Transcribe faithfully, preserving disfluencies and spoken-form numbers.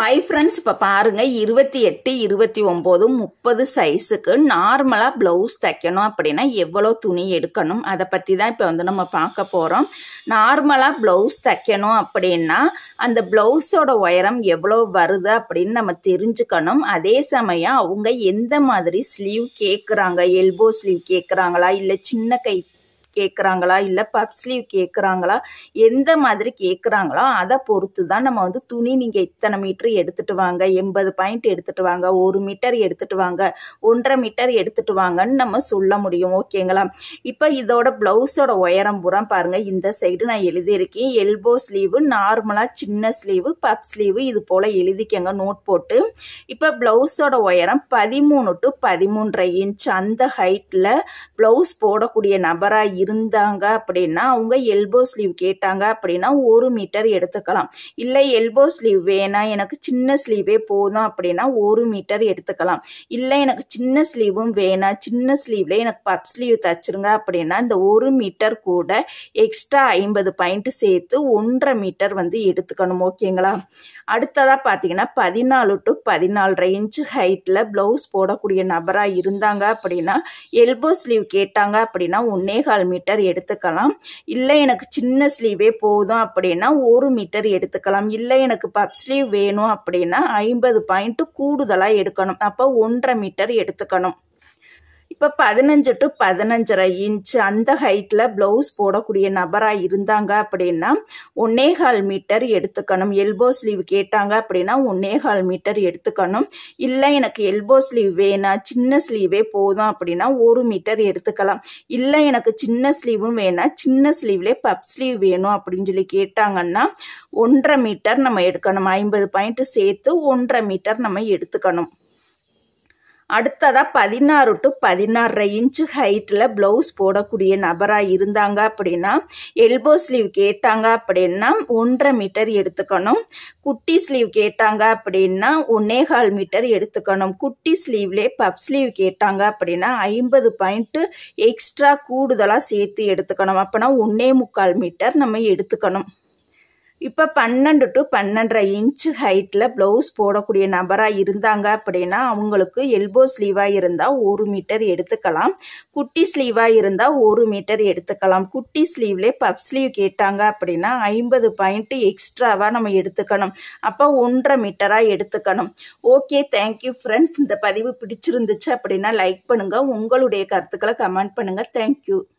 Hi friends, இப்போ பாருங்கள் இருபத்தி எட்டு இருபத்தி ஒம்பது முப்பது சைஸுக்கு நார்மலாக ப்ளவுஸ் தைக்கணும் அப்படின்னா எவ்வளோ துணி எடுக்கணும் அதை பற்றி தான் இப்போ வந்து நம்ம பார்க்க போகிறோம். நார்மலாக ப்ளவுஸ் தைக்கணும் அப்படின்னா அந்த ப்ளவுஸோட உயரம் எவ்வளோ வருது அப்படின்னு நம்ம தெரிஞ்சுக்கணும். அதே சமயம் அவங்க எந்த மாதிரி ஸ்லீவ் கேட்குறாங்க, எல்போ ஸ்லீவ் கேட்குறாங்களா இல்லை சின்ன கை கேட்குறாங்களா இல்லை பப் ஸ்லீவ் கேட்குறாங்களா, எந்த மாதிரி கேட்குறாங்களோ அதை பொறுத்து தான் நம்ம வந்து துணி நீங்கள் இத்தனை மீட்டர் எடுத்துகிட்டு வாங்க, எண்பது பாயிண்ட் எடுத்துகிட்டு வாங்க, ஒரு மீட்டர் எடுத்துகிட்டு வாங்க, ஒன்றரை மீட்டர் எடுத்துகிட்டு வாங்கன்னு நம்ம சொல்ல முடியும். ஓகேங்களா? இப்போ இதோட ப்ளவுஸோட உயரம் புறம் பாருங்கள். இந்த சைடு நான் எழுதியிருக்கேன். எல்போ ஸ்லீவு, நார்மலாக சின்ன ஸ்லீவு, பப் ஸ்லீவு, இது போல் எழுதிக்கங்க நோட் போட்டு. இப்போ ப்ளவுஸோட உயரம் பதிமூணு டு பதிமூன்றரை இன்ச் அந்த ஹைட்டில் ப்ளவுஸ் போடக்கூடிய நபராக இருந்தாங்க அப்படின்னா அவங்க எல்போ ஸ்லீவ் கேட்டாங்க அப்படின்னா ஒரு மீட்டர் எடுத்துக்கலாம். இல்லை எல்போ ஸ்லீவ் வேணாம், எனக்கு சின்ன ஸ்லீவே போதும் அப்படின்னா ஒரு மீட்டர் எடுத்துக்கலாம். இல்லை எனக்கு சின்ன ஸ்லீவும் வேணாம், சின்ன ஸ்லீவ்ல எனக்கு பப் ஸ்லீவ் தச்சிருங்க அப்படின்னா இந்த ஒரு மீட்டர் கூட எக்ஸ்ட்ரா ஐம்பது பாயிண்ட் சேர்த்து ஒன்றரை மீட்டர் வந்து எடுத்துக்கணும். ஓகேங்களா? அடுத்ததாக பார்த்தீங்கன்னா பதினாலு டு பதினாலரை இன்ச்சு ஹைட்டில் ப்ளவுஸ் போடக்கூடிய நபராக இருந்தாங்க அப்படின்னா எல்போ ஸ்லீவ் கேட்டாங்க அப்படின்னா ஒன்னே கால் மீட்டர் எடுத்துக்கலாம். இல்லை எனக்கு சின்ன ஸ்லீவே போதும் அப்படின்னா ஒரு மீட்டர் எடுத்துக்கலாம். இல்லை எனக்கு பப் ஸ்லீவ் வேணும் அப்படின்னா ஐம்பது பாயிண்ட் கூடுதலாக எடுக்கணும். அப்போ ஒன்றரை மீட்டர் எடுத்துக்கணும். இப்போ பதினஞ்சு டு பதினஞ்சரை இன்ச்சு அந்த ஹைட்டில் ப்ளவுஸ் போடக்கூடிய நபராக இருந்தாங்க அப்படின்னா ஒன்னே கால் மீட்டர் எடுத்துக்கணும். எல்போ ஸ்லீவ் கேட்டாங்க அப்படின்னா ஒன்னே கால் மீட்டர் எடுத்துக்கணும். இல்லை எனக்கு எல்போ ஸ்லீவ் வேணாம், சின்ன ஸ்லீவே போதும் அப்படின்னா ஒரு மீட்டர் எடுத்துக்கலாம். இல்லை எனக்கு சின்ன ஸ்லீவும் வேணாம், சின்ன ஸ்லீவ்லேயே பப் ஸ்லீவ் வேணும் அப்படின்னு சொல்லி கேட்டாங்கன்னா ஒன்றரை மீட்டர் நம்ம எடுக்கணும். ஐம்பது பாயிண்ட் சேர்த்து ஒன்றரை மீட்டர் நம்ம எடுத்துக்கணும். அடுத்ததாக பதினாறு டு பதினாறரை இன்ச்சு ஹைட்டில் ப்ளவுஸ் போடக்கூடிய நபராக இருந்தாங்க அப்படின்னா எல்போ ஸ்லீவ் கேட்டாங்க அப்படின்னா ஒன்றரை மீட்டர் எடுத்துக்கணும். குட்டி ஸ்லீவ் கேட்டாங்க அப்படின்னா ஒன்னே கால் மீட்டர் எடுத்துக்கணும். குட்டி ஸ்லீவ்லே பப் ஸ்லீவ் கேட்டாங்க அப்படின்னா ஐம்பது பாயிண்ட் எக்ஸ்ட்ரா கூடுதலாக சேர்த்து எடுத்துக்கணும். அப்போனா ஒன்னே முக்கால் மீட்டர் நம்ம எடுத்துக்கணும். இப்போ பன்னெண்டு டு பன்னெண்டரை இன்ச்சு ஹைட்டில் ப்ளவுஸ் போடக்கூடிய நபராக இருந்தாங்க அப்படின்னா அவங்களுக்கு எல்போ ஸ்லீவாக இருந்தால் ஒரு மீட்டர் எடுத்துக்கலாம். குட்டி ஸ்லீவாக இருந்தால் ஒரு மீட்டர் எடுத்துக்கலாம். குட்டி ஸ்லீவ்லே பப் ஸ்லீவ் கேட்டாங்க அப்படின்னா ஐம்பது பாயிண்ட் எக்ஸ்ட்ராவாக நம்ம எடுத்துக்கணும். அப்போ ஒன்றரை மீட்டராக எடுத்துக்கணும். Okay, thank you friends. இந்த பதிவு பிடிச்சிருந்துச்சு அப்படின்னா லைக் பண்ணுங்கள். உங்களுடைய கருத்துக்களை கமெண்ட் பண்ணுங்கள். தேங்க்யூ.